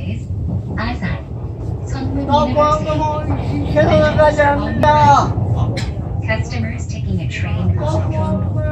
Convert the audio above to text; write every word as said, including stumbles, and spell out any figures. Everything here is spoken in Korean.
Airways, Asan, Sunwoo 너무너무 University. 이렇게 가지 않는다. Customers taking a train on Gyeongbu